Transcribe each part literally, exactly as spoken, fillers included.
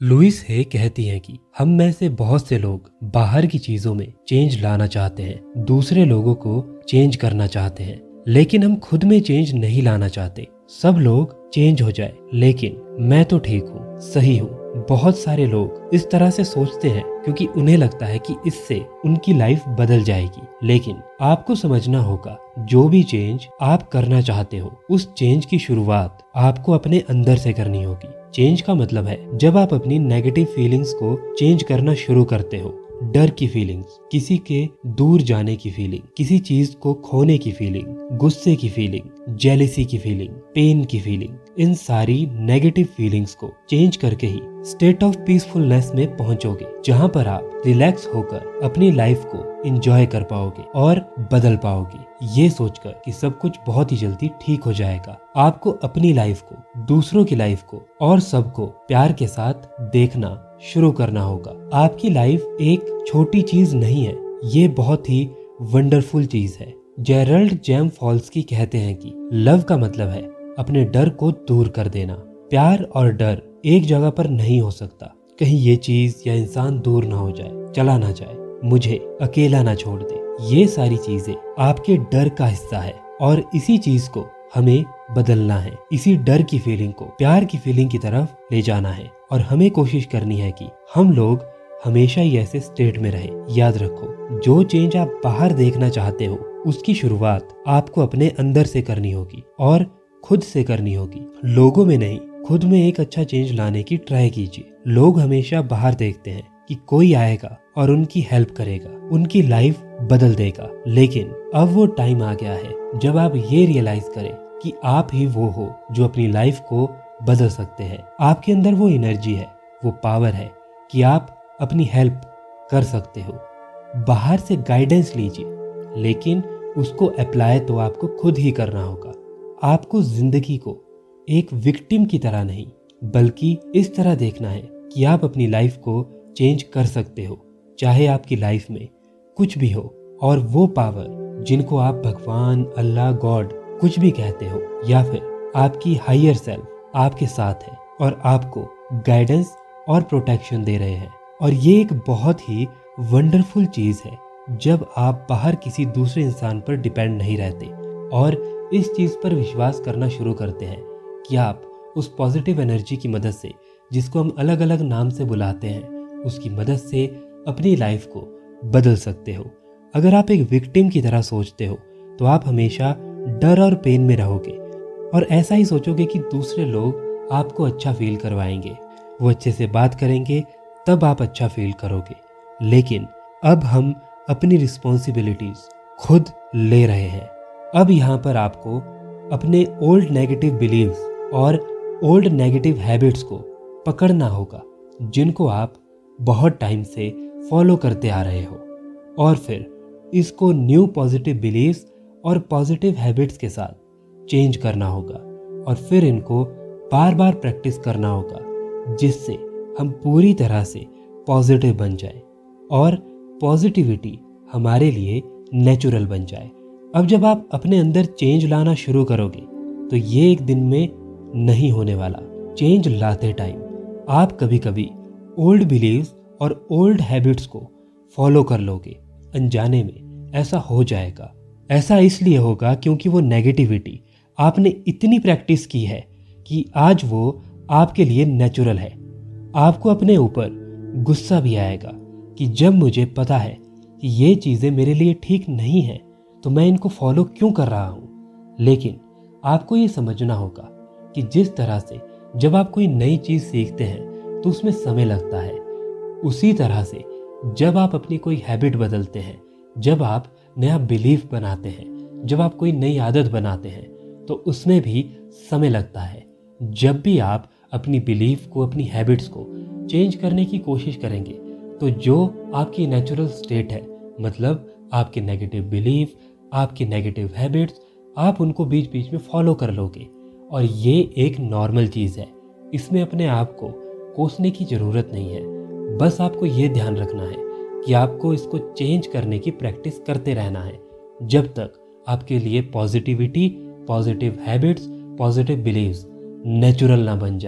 Louis हे कहती हैं कि हम में से बहुत से लोग बाहर की चीजों में चेंज लाना चाहते हैं, दूसरे लोगों को चेंज करना चाहते हैं, लेकिन हम खुद में चेंज नहीं लाना चाहते। सब लोग चेंज हो जाए, लेकिन मैं तो ठीक हूँ, सही हूँ। बहुत सारे लोग इस तरह से सोचते हैं क्योंकि उन्हें लगता है कि इससे उनकी लाइफ बदल जाएगी। लेकिन आपको समझना होगा, जो भी चेंज आप करना चाहते हो, उस चेंज की शुरुआत आपको अपने अंदर से करनी होगी। चेंज का मतलब है जब आप अपनी नेगेटिव फीलिंग्स को चेंज करना शुरू करते हो। डर की फीलिंग्स, किसी के दूर जाने की फीलिंग, किसी चीज को खोने की फीलिंग, गुस्से की फीलिंग, जेलिसी की फीलिंग, पेन की फीलिंग, इन सारी नेगेटिव फीलिंग्स को चेंज करके ही स्टेट ऑफ पीसफुलनेस में पहुंचोगे, जहां पर आप रिलैक्स होकर अपनी लाइफ को एंजॉय कर पाओगे और बदल पाओगे, ये सोचकर कि सब कुछ बहुत ही जल्दी ठीक हो जाएगा। आपको अपनी लाइफ को, दूसरों की लाइफ को और सबको प्यार के साथ देखना शुरू करना होगा। आपकी लाइफ एक छोटी चीज नहीं है, ये बहुत ही वंडरफुल चीज है। जेरल्ड जेम फॉल्स्की कहते हैं कि लव का मतलब है अपने डर को दूर कर देना। प्यार और डर एक जगह पर नहीं हो सकता। कहीं ये चीज या इंसान दूर ना हो जाए, चला ना जाए, मुझे अकेला ना छोड़ दे। ये सारी चीजें आपके डर का हिस्सा है और इसी चीज को हमें बदलना है। इसी डर की फीलिंग को प्यार की फीलिंग की तरफ ले जाना है और हमें कोशिश करनी है कि हम लोग हमेशा ही ऐसे स्टेट में रहें। याद रखो, जो चेंज आप बाहर देखना चाहते हो, उसकी शुरुआत आपको अपने अंदर से करनी होगी और खुद से करनी होगी। लोगों में नहीं, खुद में एक अच्छा चेंज लाने की ट्राई कीजिए। लोग हमेशा बाहर देखते हैं कि कोई आएगा और उनकी हेल्प करेगा, उनकी लाइफ बदल देगा। लेकिन अब वो टाइम आ गया है जब आप ये रियलाइज करें कि आप ही वो हो जो अपनी लाइफ को बदल सकते हैं। आपके अंदर वो एनर्जी है, वो पावर है कि आप अपनी हेल्प कर सकते हो। बाहर से गाइडेंस लीजिए, लेकिन उसको अप्लाई तो आपको खुद ही करना होगा। आपको जिंदगी को एक विक्टिम की तरह नहीं, बल्कि इस तरह देखना है कि आप अपनी लाइफ को चेंज कर सकते हो, चाहे आपकी लाइफ में कुछ भी हो। और वो पावर जिनको आप भगवान, अल्लाह, गॉड कुछ भी कहते हो, या फिर आपकी हायर सेल्फ आपके साथ है और आपको गाइडेंस और प्रोटेक्शन दे रहे हैं। और ये एक बहुत ही वंडरफुल चीज है जब आप बाहर किसी दूसरे इंसान पर डिपेंड नहीं रहते और इस चीज पर विश्वास करना शुरू करते हैं कि आप उस पॉजिटिव एनर्जी की मदद से, जिसको हम अलग अलग नाम से बुलाते हैं, उसकी मदद से अपनी लाइफ को बदल सकते हो। अगर आप एक विक्टिम की तरह सोचते हो तो आप हमेशा डर और पेन में रहोगे और ऐसा ही सोचोगे कि दूसरे लोग आपको अच्छा फील करवाएंगे, वो अच्छे से बात करेंगे, तब आप अच्छा फील करोगे। लेकिन अब हम अपनी रिस्पॉन्सिबिलिटीज खुद ले रहे हैं। अब यहाँ पर आपको अपने ओल्ड नेगेटिव बिलीव्स और ओल्ड नेगेटिव हैबिट्स को पकड़ना होगा, जिनको आप बहुत टाइम से फॉलो करते आ रहे हो, और फिर इसको न्यू पॉजिटिव बिलीव्स और पॉजिटिव हैबिट्स के साथ चेंज करना होगा और फिर इनको बार बार प्रैक्टिस करना होगा, जिससे हम पूरी तरह से पॉजिटिव बन जाए और पॉजिटिविटी हमारे लिए नेचुरल बन जाए। अब जब आप अपने अंदर चेंज लाना शुरू करोगे तो ये एक दिन में नहीं होने वाला। चेंज लाते टाइम आप कभी कभी ओल्ड बिलीव्स और ओल्ड हैबिट्स को फॉलो कर लोगे। अनजाने में ऐसा हो जाएगा। ऐसा इसलिए होगा क्योंकि वो नेगेटिविटी आपने इतनी प्रैक्टिस की है कि आज वो आपके लिए नेचुरल है। आपको अपने ऊपर गुस्सा भी आएगा कि जब मुझे पता है कि ये चीज़ें मेरे लिए ठीक नहीं हैं, तो मैं इनको फॉलो क्यों कर रहा हूँ। लेकिन आपको ये समझना होगा कि जिस तरह से जब आप कोई नई चीज़ सीखते हैं तो उसमें समय लगता है, उसी तरह से जब आप अपनी कोई हैबिट बदलते हैं, जब आप नया बिलीफ बनाते हैं, जब आप कोई नई आदत बनाते हैं, तो उसमें भी समय लगता है। जब भी आप अपनी बिलीफ को, अपनी हैबिट्स को चेंज करने की कोशिश करेंगे, तो जो आपकी नेचुरल स्टेट है, मतलब आपके नेगेटिव बिलीफ, आपकी नेगेटिव हैबिट्स, आप उनको बीच बीच में फॉलो कर लोगे। और ये एक नॉर्मल चीज़ है, इसमें अपने आप को कोसने की ज़रूरत नहीं है। बस आपको ये ध्यान रखना है कि आपको इसको चेंज करने की प्रैक्टिस करते रहना है, जब तक आपके लिए positivity, positive habits, positive believes natural ना बन जाए।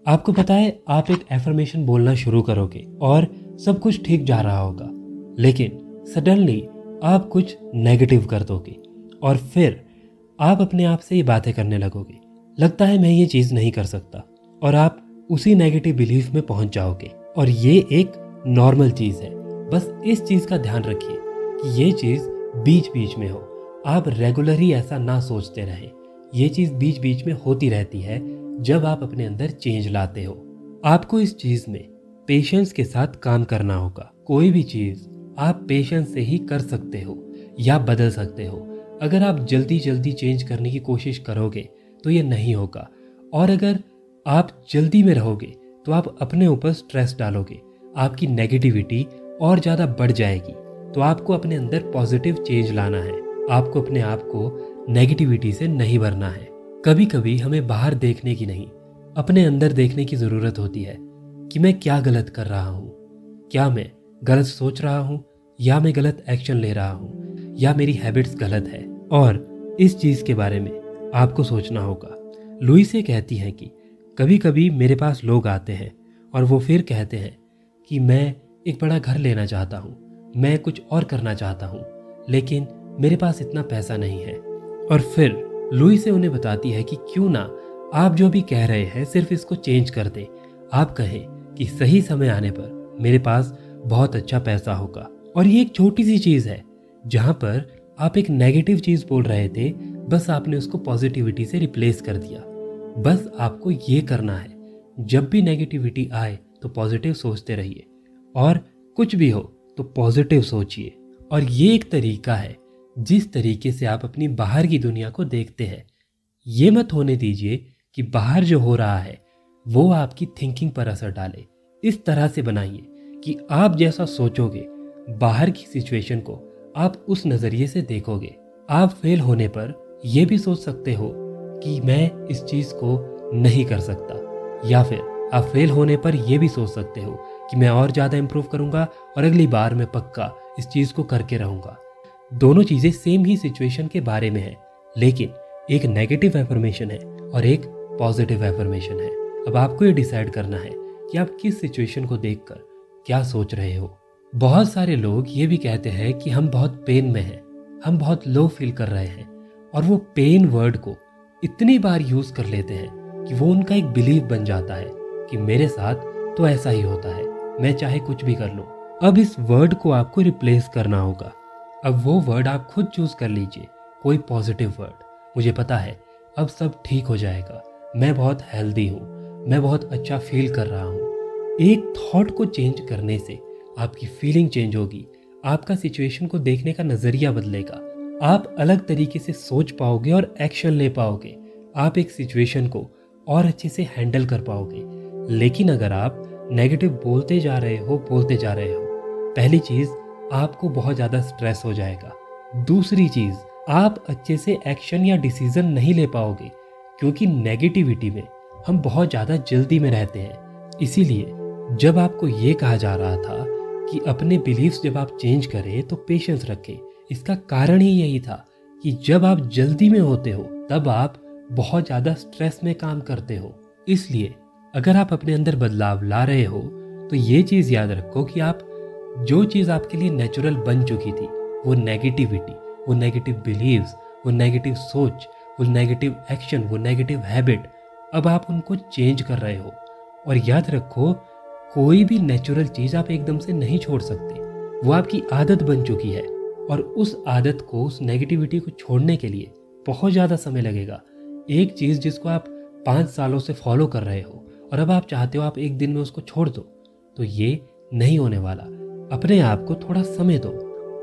आपको पता है, आप एक एफर्मेशन बोलना शुरू करोगे और सब कुछ ठीक जा रहा होगा, लेकिन सडनली आप कुछ नेगेटिव कर दोगे और फिर आप अपने आप से ये बातें करने लगोगे, लगता है मैं ये चीज़ नहीं कर सकता, और आप उसी नेगेटिव बिलीफ में पहुंच जाओगे। और ये एक नॉर्मल चीज़ है। बस इस चीज़ का ध्यान रखिए कि ये चीज़ बीच बीच में हो, आप रेगुलर ही ऐसा ना सोचते रहें। ये चीज़ बीच बीच में होती रहती है जब आप अपने अंदर चेंज लाते हो। आपको इस चीज़ में पेशेंस के साथ काम करना होगा। कोई भी चीज़ आप पेशेंस से ही कर सकते हो या बदल सकते हो। अगर आप जल्दी जल्दी चेंज करने की कोशिश करोगे तो ये नहीं होगा, और अगर आप जल्दी में रहोगे तो आप अपने ऊपर स्ट्रेस डालोगे, आपकी नेगेटिविटी और ज़्यादा बढ़ जाएगी। तो आपको अपने अंदर पॉजिटिव चेंज लाना है, आपको अपने आप को नेगेटिविटी से नहीं भरना है। कभी कभी हमें बाहर देखने की नहीं, अपने अंदर देखने की ज़रूरत होती है कि मैं क्या गलत कर रहा हूँ, क्या मैं गलत सोच रहा हूँ, या मैं गलत एक्शन ले रहा हूँ, या मेरी हैबिट्स गलत है। और इस चीज़ के बारे में आपको सोचना होगा। लुई से कहती हैं कि कभी कभी मेरे पास लोग आते हैं और वो फिर कहते हैं कि मैं एक बड़ा घर लेना चाहता हूँ, मैं कुछ और करना चाहता हूँ, लेकिन मेरे पास इतना पैसा नहीं है। और फिर लुई से उन्हें बताती है कि क्यों ना आप जो भी कह रहे हैं सिर्फ इसको चेंज कर दें। आप कहें कि सही समय आने पर मेरे पास बहुत अच्छा पैसा होगा। और ये एक छोटी सी चीज़ है जहाँ पर आप एक नेगेटिव चीज़ बोल रहे थे, बस आपने उसको पॉजिटिविटी से रिप्लेस कर दिया। बस आपको ये करना है, जब भी नेगेटिविटी आए तो पॉजिटिव सोचते रहिए, और कुछ भी हो तो पॉजिटिव सोचिए। और ये एक तरीका है जिस तरीके से आप अपनी बाहर की दुनिया को देखते हैं। ये मत होने दीजिए कि बाहर जो हो रहा है वो आपकी थिंकिंग पर असर डाले। इस तरह से बनाइए कि आप जैसा सोचोगे बाहर की सिचुएशन को आप उस नज़रिए से देखोगे। आप फेल होने पर यह भी सोच सकते हो कि मैं इस चीज़ को नहीं कर सकता, या फिर आप फेल होने पर यह भी सोच सकते हो कि मैं और ज़्यादा इम्प्रूव करूँगा और अगली बार मैं पक्का इस चीज़ को करके रहूँगा। दोनों चीज़ें सेम ही सिचुएशन के बारे में है, लेकिन एक नेगेटिव एफर्मेशन है और एक पॉजिटिव एफर्मेशन है। अब आपको ये डिसाइड करना है कि आप किस सिचुएशन को देखकर क्या सोच रहे हो। बहुत सारे लोग ये भी कहते हैं कि हम बहुत पेन में हैं, हम बहुत लो फील कर रहे हैं, और वो पेन वर्ड को इतनी बार यूज कर लेते हैं कि वो उनका एक बिलीफ बन जाता है कि मेरे साथ तो ऐसा ही होता है, मैं चाहे कुछ भी कर लूं। अब इस वर्ड को आपको रिप्लेस करना होगा। अब वो वर्ड आप खुद चूज कर लीजिए, कोई पॉजिटिव वर्ड। मुझे पता है अब सब ठीक हो जाएगा, मैं बहुत हेल्दी हूँ, मैं बहुत अच्छा फील कर रहा हूँ। एक थॉट को चेंज करने से आपकी फीलिंग चेंज होगी, आपका सिचुएशन को देखने का नजरिया बदलेगा, आप अलग तरीके से सोच पाओगे और एक्शन ले पाओगे, आप एक सिचुएशन को और अच्छे से हैंडल कर पाओगे। लेकिन अगर आप नेगेटिव बोलते जा रहे हो बोलते जा रहे हो पहली चीज आपको बहुत ज़्यादा स्ट्रेस हो जाएगा। दूसरी चीज, आप अच्छे से एक्शन या डिसीजन नहीं ले पाओगे, क्योंकि नेगेटिविटी में हम बहुत ज़्यादा जल्दी में रहते हैं। इसीलिए जब आपको ये कहा जा रहा था कि अपने बिलीफ्स जब आप चेंज करें तो पेशेंस रखें, इसका कारण ही यही था कि जब आप जल्दी में होते हो तब आप बहुत ज़्यादा स्ट्रेस में काम करते हो। इसलिए अगर आप अपने अंदर बदलाव ला रहे हो तो ये चीज़ याद रखो कि आप जो चीज़ आपके लिए नेचुरल बन चुकी थी, वो नेगेटिविटी, वो नेगेटिव बिलीव्स, वो नेगेटिव सोच, वो नेगेटिव एक्शन, वो नेगेटिव हैबिट, अब आप उनको चेंज कर रहे हो। और याद रखो, कोई भी नेचुरल चीज़ आप एकदम से नहीं छोड़ सकते, वो आपकी आदत बन चुकी है, और उस आदत को, उस नेगेटिविटी को छोड़ने के लिए बहुत ज़्यादा समय लगेगा। एक चीज़ जिसको आप पाँच सालों से फॉलो कर रहे हो और अब आप चाहते हो आप एक दिन में उसको छोड़ दो, तो ये नहीं होने वाला। अपने आप को थोड़ा समय दो,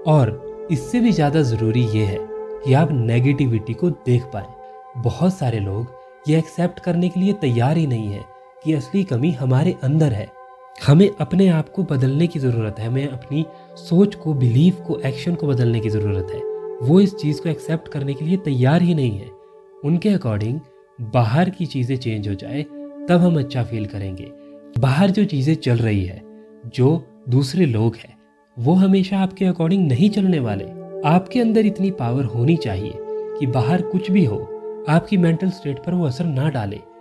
और इससे भी ज़्यादा ज़रूरी ये है कि आप नेगेटिविटी को देख पाएँ। बहुत सारे लोग ये एक्सेप्ट करने के लिए तैयार ही नहीं है कि असली कमी हमारे अंदर है। हमें अपने आप को बदलने की ज़रूरत है, हमें अपनी सोच को, बिलीफ को, एक्शन को बदलने की ज़रूरत है। वो इस चीज़ को एक्सेप्ट करने के लिए तैयार ही नहीं है। उनके अकॉर्डिंग बाहर की चीज़ें चेंज हो जाए तब हम अच्छा फील करेंगे। बाहर जो चीज़ें चल रही है, जो दूसरे लोग हैं, वो हमेशा आपके अकॉर्डिंग नहीं चलने वाले। आपके अंदर इतनी पावर होनी चाहिए कि बाहर कुछ भी हो आपकी मेंटल स्टेट पर वो असर ना डाले,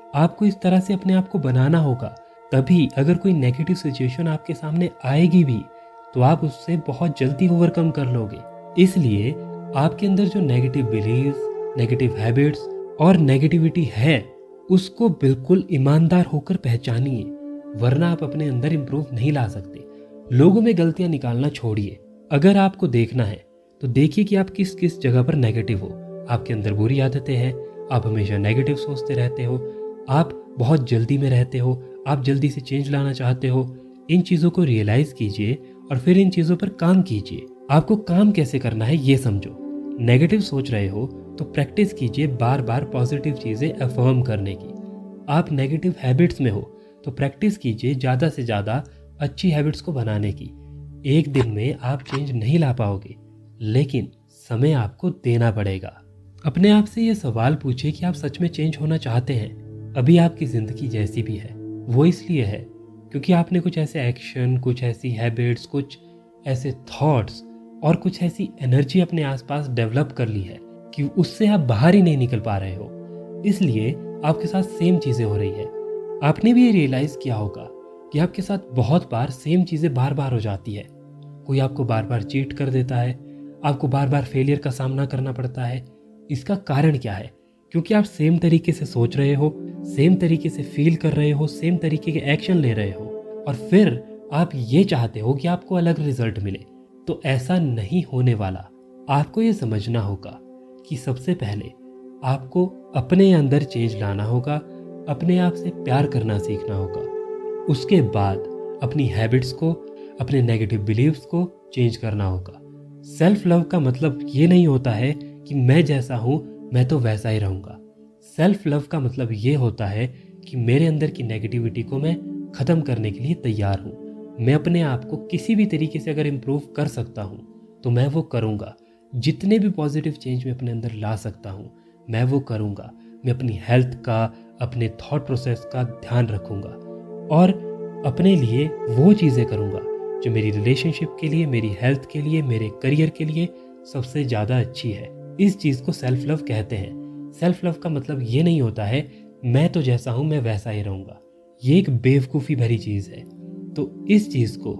आपको इस तरह से अपने आप को बनाना होगा, तभी अगर कोई नेगेटिव सिचुएशन आपके सामने आएगी भी तो आप उससे बहुत जल्दी ओवरकम कर लोगे। इसलिए आपके अंदर जो नेगेटिव बिलीव्स, नेगेटिव हैबिट्स और नेगेटिविटी है उसको बिल्कुल ईमानदार होकर पहचानिए, वरना आप अपने अंदर इंप्रूव नहीं ला सकते। लोगों में गलतियां निकालना छोड़िए। अगर आपको देखना है तो देखिए कि आप किस किस जगह पर नेगेटिव हो। आपके अंदर बुरी आदतें हैं, आप हमेशा नेगेटिव सोचते रहते हो, आप बहुत जल्दी में रहते हो, आप जल्दी से चेंज लाना चाहते हो। इन चीज़ों को रियलाइज कीजिए और फिर इन चीज़ों पर काम कीजिए। आपको काम कैसे करना है ये समझो। नेगेटिव सोच रहे हो तो प्रैक्टिस कीजिए बार बार पॉजिटिव चीज़ें अफर्म करने की। आप नेगेटिव हैबिट्स में हो तो प्रैक्टिस कीजिए ज़्यादा से ज़्यादा अच्छी हैबिट्स को बनाने की। एक दिन में आप चेंज नहीं ला पाओगे, लेकिन समय आपको देना पड़ेगा। अपने आप से ये सवाल पूछिए कि आप सच में चेंज होना चाहते हैं। अभी आपकी ज़िंदगी जैसी भी है वो इसलिए है क्योंकि आपने कुछ ऐसे एक्शन, कुछ ऐसी हैबिट्स, कुछ ऐसे थॉट्स और कुछ ऐसी एनर्जी अपने आसपास डेवलप कर ली है कि उससे आप बाहर ही नहीं निकल पा रहे हो। इसलिए आपके साथ सेम चीज़ें हो रही है। आपने भी ये रियलाइज़ किया होगा कि आपके साथ बहुत बार सेम चीज़ें बार बार हो जाती है। कोई आपको बार बार चीट कर देता है, आपको बार बार फेलियर का सामना करना पड़ता है। इसका कारण क्या है? क्योंकि आप सेम तरीके से सोच रहे हो, सेम तरीके से फील कर रहे हो, सेम तरीके के एक्शन ले रहे हो और फिर आप ये चाहते हो कि आपको अलग रिजल्ट मिले। तो ऐसा नहीं होने वाला। आपको ये समझना होगा कि सबसे पहले आपको अपने अंदर चेंज लाना होगा, अपने आप से प्यार करना सीखना होगा। उसके बाद अपनी हैबिट्स को, अपने नेगेटिव बिलीव्स को चेंज करना होगा। सेल्फ लव का मतलब ये नहीं होता है कि मैं जैसा हूँ मैं तो वैसा ही रहूँगा। सेल्फ लव का मतलब ये होता है कि मेरे अंदर की नेगेटिविटी को मैं ख़त्म करने के लिए तैयार हूँ। मैं अपने आप को किसी भी तरीके से अगर इम्प्रूव कर सकता हूँ तो मैं वो करूँगा। जितने भी पॉजिटिव चेंज मैं अपने अंदर ला सकता हूँ मैं वो करूँगा। मैं अपनी हेल्थ का, अपने थॉट प्रोसेस का ध्यान रखूँगा और अपने लिए वो चीज़ें करूँगा जो मेरी रिलेशनशिप के लिए, मेरी हेल्थ के लिए, मेरे करियर के लिए सबसे ज़्यादा अच्छी है। इस चीज़ को सेल्फ लव कहते हैं। सेल्फ लव का मतलब ये नहीं होता है मैं तो जैसा हूँ मैं वैसा ही रहूँगा। ये एक बेवकूफ़ी भरी चीज़ है। तो इस चीज़ को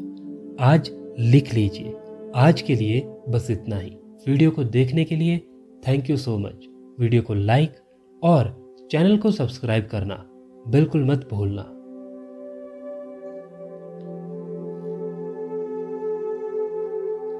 आज लिख लीजिए। आज के लिए बस इतना ही। वीडियो को देखने के लिए thank you so much. Video को लाइक और चैनल को सब्सक्राइब करना बिल्कुल मत भूलना।